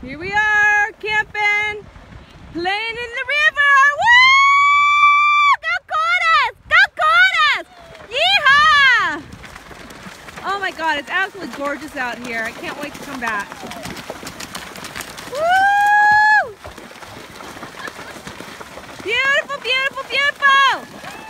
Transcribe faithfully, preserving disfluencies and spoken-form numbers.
Here we are, camping, playing in the river. Woo! Go Cordis! Go Cordis! Yeehaw! Oh my God, it's absolutely gorgeous out here. I can't wait to come back. Woo! Beautiful, beautiful, beautiful!